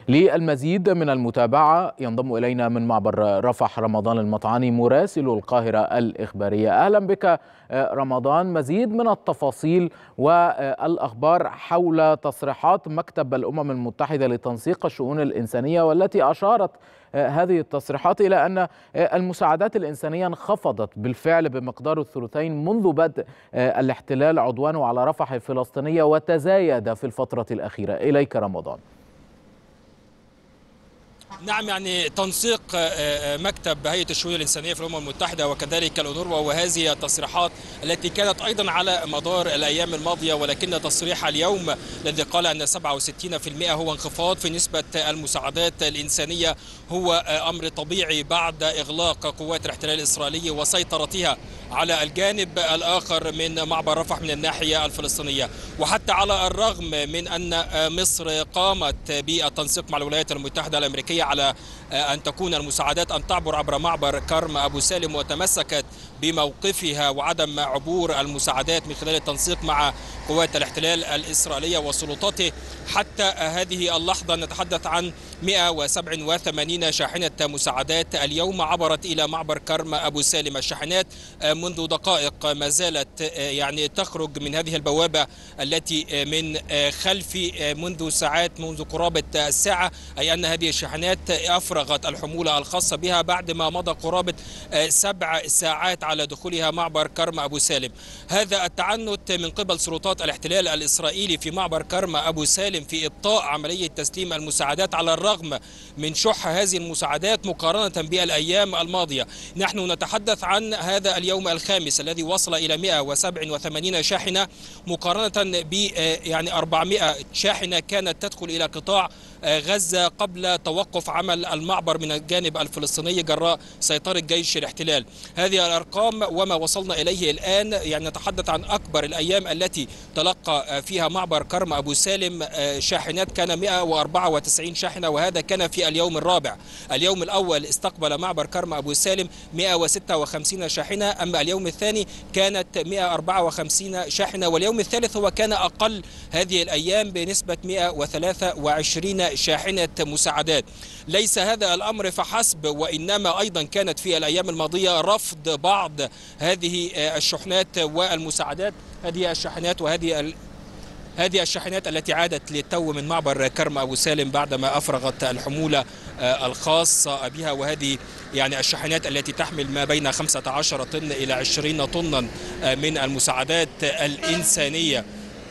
للمزيد من المتابعة ينضم إلينا من معبر رفح رمضان المطعاني مراسل القاهرة الإخبارية. أهلا بك رمضان. مزيد من التفاصيل والأخبار حول تصريحات مكتب الأمم المتحدة لتنسيق الشؤون الإنسانية، والتي أشارت هذه التصريحات إلى أن المساعدات الإنسانية انخفضت بالفعل بمقدار الثلثين منذ بدء الاحتلال عدوانه على رفح الفلسطينية، وتزايد في الفترة الأخيرة. إليك رمضان. نعم، يعني تنسيق مكتب هيئة الشؤون الإنسانية في الأمم المتحدة وكذلك الأونروا، وهذه التصريحات التي كانت أيضا على مدار الأيام الماضية، ولكن تصريح اليوم الذي قال أن 67% هو انخفاض في نسبة المساعدات الإنسانية هو أمر طبيعي بعد إغلاق قوات الاحتلال الإسرائيلي وسيطرتها على الجانب الآخر من معبر رفح من الناحية الفلسطينية. وحتى على الرغم من أن مصر قامت بالتنسيق مع الولايات المتحدة الأمريكية على أن تكون المساعدات أن تعبر عبر معبر كرم أبو سالم، وتمسكت بموقفها وعدم عبور المساعدات من خلال التنسيق مع قوات الاحتلال الإسرائيلية وسلطاته، حتى هذه اللحظة نتحدث عن 187 شاحنة مساعدات اليوم عبرت إلى معبر كرم أبو سالم. الشاحنات منذ دقائق ما زالت يعني تخرج من هذه البوابة التي من خلفي منذ ساعات، منذ قرابة الساعة، أي أن هذه الشاحنات أفرغت الحمولة الخاصة بها بعد ما مضى قرابة 7 ساعات على دخولها معبر كرم أبو سالم. هذا التعنت من قبل سلطات الاحتلال الإسرائيلي في معبر كرم أبو سالم في إبطاء عملية تسليم المساعدات على الرغم من شح هذه المساعدات مقارنة بالأيام الماضية. نحن نتحدث عن هذا اليوم الخامس الذي وصل إلى 187 شاحنة مقارنة ب يعني 400 شاحنة كانت تدخل إلى قطاع غزة قبل توقف عمل المعبر من الجانب الفلسطيني جراء سيطرة جيش الاحتلال. هذه الأرقام وما وصلنا إليه الآن يعني نتحدث عن أكبر الأيام التي تلقى فيها معبر كرم أبو سالم شاحنات، كان 194 شاحنة، وهذا كان في اليوم الرابع. اليوم الأول استقبل معبر كرم أبو سالم 156 شاحنة، أما اليوم الثاني كانت 154 شاحنة، واليوم الثالث هو كان أقل هذه الأيام بنسبة 123 شاحنة مساعدات. ليس هذا الأمر فحسب، وإنما أيضا كانت في الأيام الماضية رفض بعض هذه الشحنات والمساعدات، هذه الشاحنات هذه الشاحنات التي عادت للتو من معبر كرم أبو سالم بعدما أفرغت الحمولة الخاصة بها، وهذه يعني الشاحنات التي تحمل ما بين 15 طن إلى 20 طنا من المساعدات الإنسانية.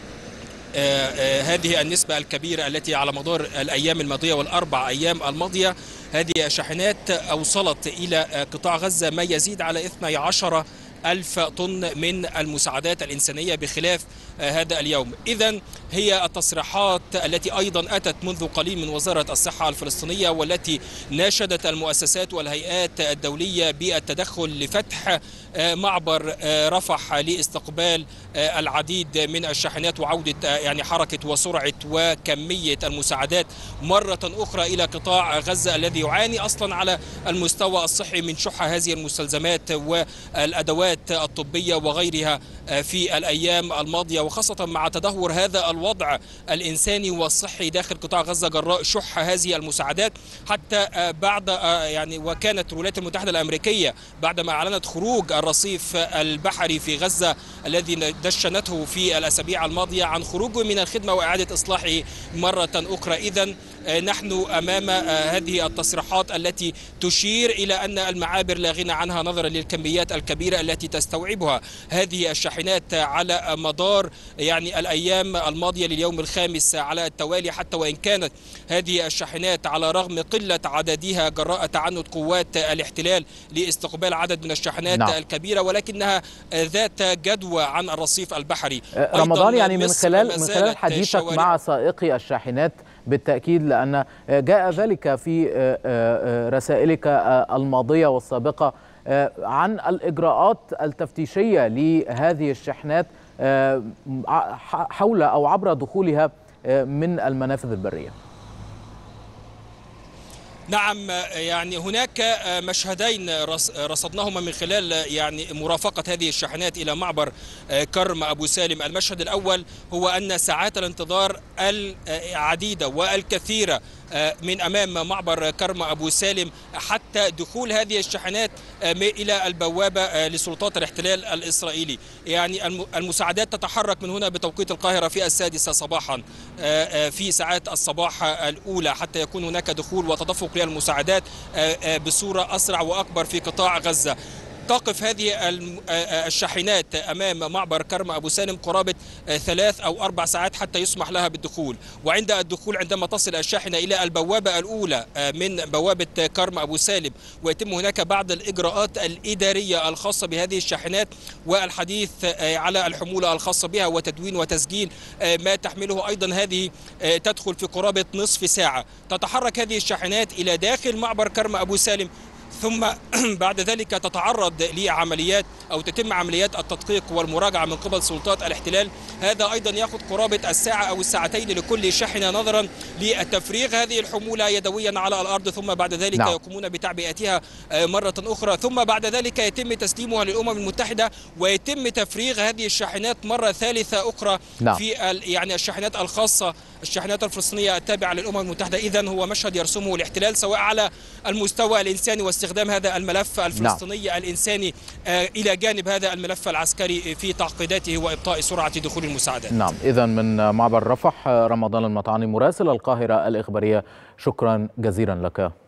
هذه النسبة الكبيرة التي على مدار الأيام الماضية والأربع أيام الماضية، هذه الشاحنات أوصلت إلى قطاع غزة ما يزيد على 12 ألف طن من المساعدات الإنسانية بخلاف هذا اليوم. إذن هي التصريحات التي أيضا أتت منذ قليل من وزارة الصحة الفلسطينية، والتي ناشدت المؤسسات والهيئات الدولية بالتدخل لفتح معبر رفح لاستقبال العديد من الشاحنات وعودة يعني حركة وسرعة وكمية المساعدات مرة أخرى إلى قطاع غزة الذي يعاني أصلا على المستوى الصحي من شح هذه المستلزمات والأدوات الطبية وغيرها في الأيام الماضية، وخاصة مع تدهور هذا الوضع الإنساني والصحي داخل قطاع غزة جراء شح هذه المساعدات. حتى بعد يعني وكانت الولايات المتحدة الأمريكية بعدما أعلنت خروج الرصيف البحري في غزة الذي دشنته في الأسابيع الماضية عن خروجه من الخدمة وإعادة إصلاحه مرة أخرى. إذن نحن أمام هذه التصريحات التي تشير إلى أن المعابر لا غنى عنها نظرا للكميات الكبيرة التي تستوعبها هذه الشاحنات على مدار يعني الأيام الماضية لليوم الخامس على التوالي، حتى وإن كانت هذه الشاحنات على رغم قلة عددها جراء تعنت قوات الاحتلال لاستقبال عدد من الشاحنات الكبيرة، ولكنها ذات جدوى عن الرصيف البحري. رمضان، يعني من خلال حديثك مع سائقي الشاحنات بالتأكيد، لأن جاء ذلك في رسائلك الماضية والسابقة عن الإجراءات التفتيشية لهذه الشحنات حول أو عبر دخولها من المنافذ البرية. نعم، يعني هناك مشهدين رصدناهما من خلال يعني مرافقة هذه الشاحنات إلى معبر كرم أبو سالم. المشهد الأول هو أن ساعات الانتظار العديدة والكثيرة من أمام معبر كرم أبو سالم حتى دخول هذه الشاحنات إلى البوابة لسلطات الاحتلال الإسرائيلي. يعني المساعدات تتحرك من هنا بتوقيت القاهرة في 6 صباحا في ساعات الصباح الأولى حتى يكون هناك دخول وتدفق للمساعدات بصورة أسرع وأكبر في قطاع غزة. تقف هذه الشاحنات أمام معبر كرم أبو سالم قرابة 3 أو 4 ساعات حتى يسمح لها بالدخول. وعند الدخول عندما تصل الشاحنة إلى البوابة الأولى من بوابة كرم أبو سالم ويتم هناك بعض الإجراءات الإدارية الخاصة بهذه الشاحنات والحديث على الحمولة الخاصة بها وتدوين وتسجيل ما تحمله. أيضا هذه تدخل في قرابة نصف ساعة. تتحرك هذه الشاحنات إلى داخل معبر كرم أبو سالم، ثم بعد ذلك تتعرض لعمليات أو تتم عمليات التدقيق والمراجعة من قبل سلطات الاحتلال. هذا أيضا يأخذ قرابة الساعة أو الساعتين لكل شاحنة نظرا لتفريغ هذه الحمولة يدويا على الأرض، ثم بعد ذلك يقومون بتعبئتها مرة أخرى، ثم بعد ذلك يتم تسليمها للأمم المتحدة ويتم تفريغ هذه الشاحنات مرة ثالثة أخرى في يعني الشاحنات الخاصة، الشاحنات الفلسطينية التابعة للأمم المتحدة. إذن هو مشهد يرسمه الاحتلال سواء على المستوى الإنساني واستخدام هذا الملف الفلسطيني الإنساني إلى جانب هذا الملف العسكري في تعقيداته وإبطاء سرعة دخول المساعدات. نعم، إذن من معبر رفح رمضان المطعني مراسل القاهرة الإخبارية، شكرا جزيلا لك.